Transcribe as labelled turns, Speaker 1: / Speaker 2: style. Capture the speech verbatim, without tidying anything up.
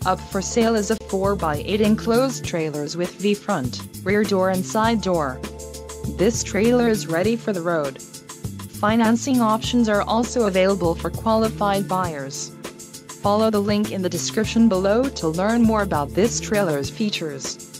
Speaker 1: Up for sale is a four by eight enclosed trailers with V-front, rear door and side door. This trailer is ready for the road. Financing options are also available for qualified buyers. Follow the link in the description below to learn more about this trailer's features.